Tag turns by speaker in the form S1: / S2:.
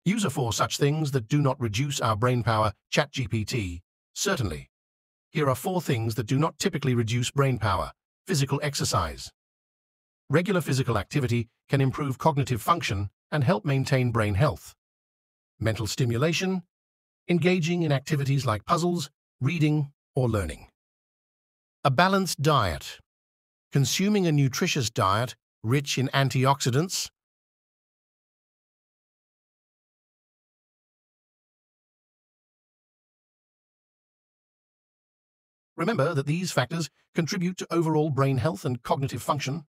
S1: User for such things that do not reduce our brain power, ChatGPT. Certainly. Here are 4 things that do not typically reduce brain power. Physical exercise. Regular physical activity can improve cognitive function and help maintain brain health. Mental stimulation. Engaging in activities like puzzles, reading, or learning. A balanced diet. Consuming a nutritious diet rich in antioxidants. Remember that these factors contribute to overall brain health and cognitive function.